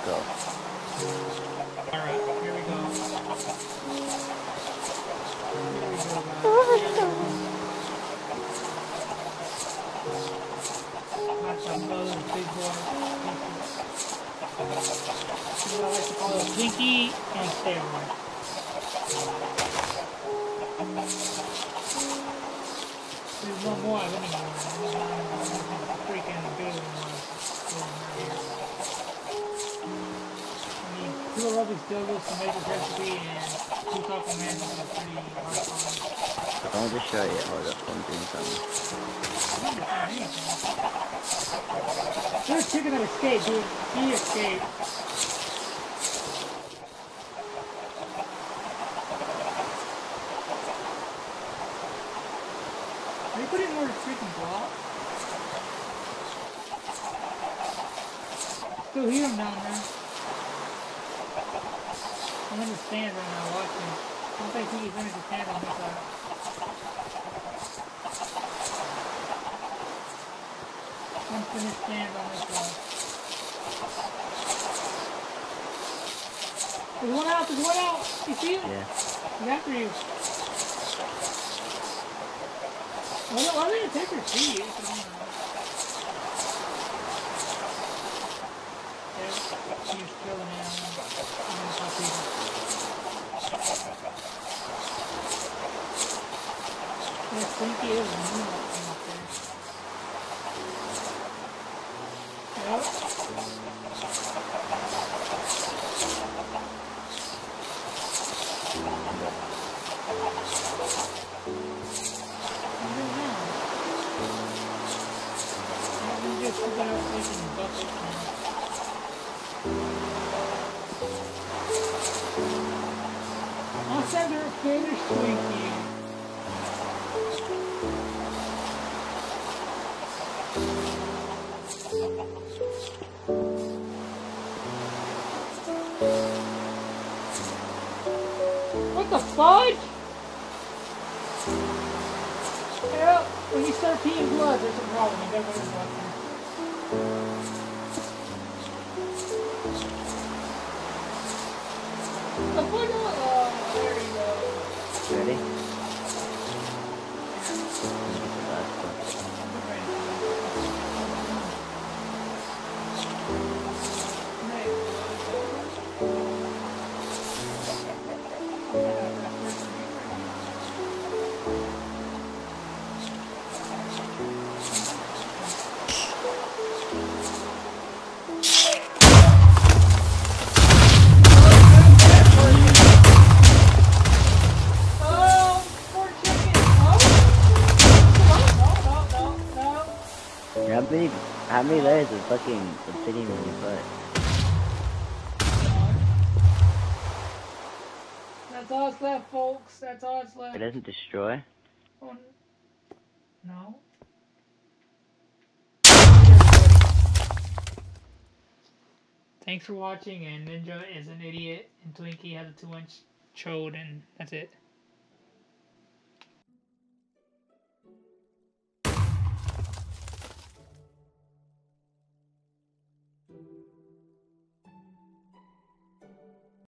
go. Alright, here we go. I like to call it Twinkie and steroid. There's one more I wouldn't know. Freaking good one. I mean, two Rubik's Doubles to make this recipe and two taco mans is a pretty hard find. Don't just show you. Hold up, I'm doing something. There's a chicken that escaped, dude. He escaped. Are you putting more freaking block? Still hear him down there. I'm in the stand right now watching. I don't think he's in the stand on this side. I'm finished stand on this side. There's one out, there's one out! You see it? Yeah. He's after you. Why did it take her seat? Yeah, she's killing him. I'm gonna talk to you. Yeah, Slinky is new up there. Yep. I'll send her a finished Twinkie. What the fudge? Yeah, when you start peeing blood, there's a problem. You gotta go to the doctor. There you go. Ready? How many layers of fucking obsidian in your butt? That's all that's left, folks. That's all that's left. It doesn't destroy? Oh, no. Thanks for watching, and Ninja is an idiot, and Twinkie has a 2-inch chode, and that's it.